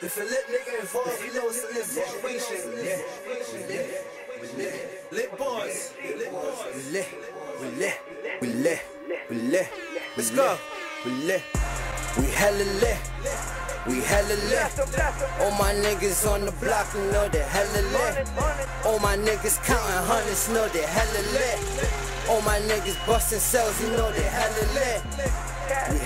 If a lit nigga involved, you know it's a lit situation. Lit boys. We lit. Let's go. We hella lit. All my niggas on the block, you know they hella lit. All my niggas counting hundreds, know they hella lit. All my niggas busting cells, you know they hella lit. We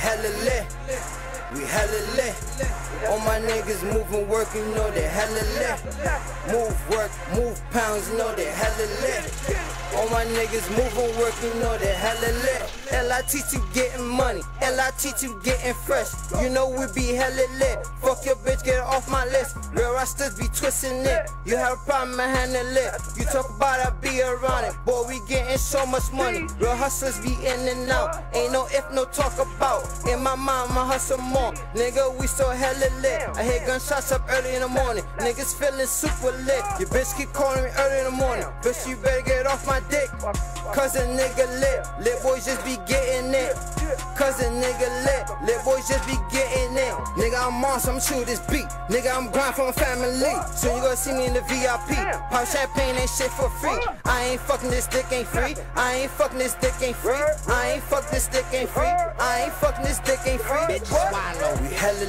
hella lit. All my niggas moving work, you know they hella lit. Move work, move pounds, you know they hella lit. All my niggas moving work, you know they hella lit. I teach you getting money, I teach you getting fresh. You know we be hella lit. Fuck your bitch, get off my list. Real rosters be twisting it. You have a problem, I handle it. You talk about I be around it. Boy, we getting so much money. Real hustlers be in and out. Ain't no if, no talk about. In my mind, my hustle more. Nigga, we so hella lit. I hear gunshots up early in the morning. Niggas feeling super lit. Your bitch keep calling me early in the morning. Bitch, you better get off my dick. Cause a nigga lit. Lit boys just be getting it. Cause a nigga lit. Lit boys just be getting it. Nigga, I'm on, so I'm chew this beat. Nigga, I'm grind for my family. So you gonna see me in the VIP. Pop champagne ain't shit for free. I ain't fucking this dick ain't free. I ain't fucking this dick ain't free. I ain't fucking this dick ain't free. I ain't fucking this dick ain't free. Bitch, swallow. We hella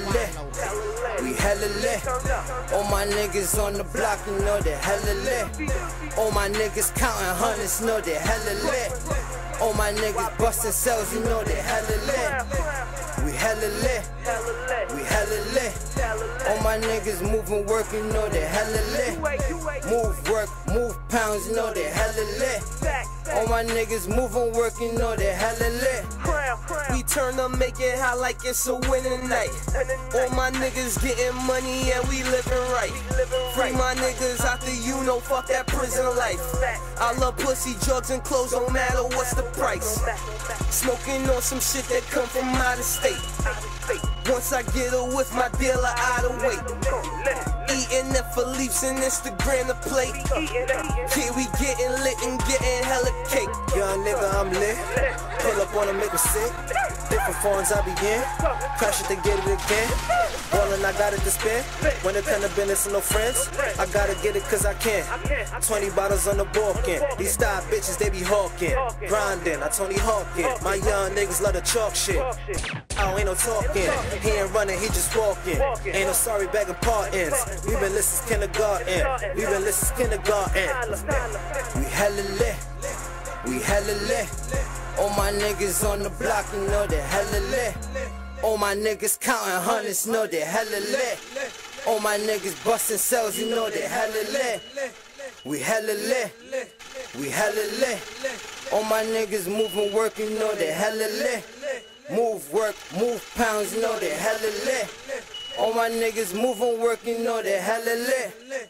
lit. All my niggas on the block, you know they hella lit. All my niggas counting hundreds, know they hella lit. All my niggas busting cells, you know they hella lit. We hella lit. All my niggas moving work, you know they hella lit. Move work, move pounds, you know they hella lit. All my niggas moving work, you know they hella lit. We turn up, make it hot like it's a winning night. All my niggas getting money and we living right. Free my niggas out the fuck that prison life. I love pussy, drugs and clothes, don't matter what's the price. Smoking on some shit that come from out of state. Once I get her with my dealer out of weight. Eating the Philippe's and Instagram the plate. Yeah, we getting lit and getting hella cake. Young nigga, I'm lit. Pull up on him, make him sick. Different phones I be in. Crash it to get it again. Ballin', I got it to spend. When it come to business and no friends, I gotta get it cause I can. 20 bottles on the balkan. These style bitches, they be hawking. Grinding, I Tony Hawking. My young niggas love to chalk shit. I ain't no talking. He ain't running, he just walking. Ain't no sorry begging pardons. We been listening since kindergarten. We hella lit. All my niggas on the block, you know they hella lit. All my niggas counting hundreds, know they hella lit. All my niggas busting cells, you know they hella lit. We hella lit. All my niggas moving work, you know they hella lit. Move work, move pounds, you know they hella lit. All my niggas moving work, you know they hella lit.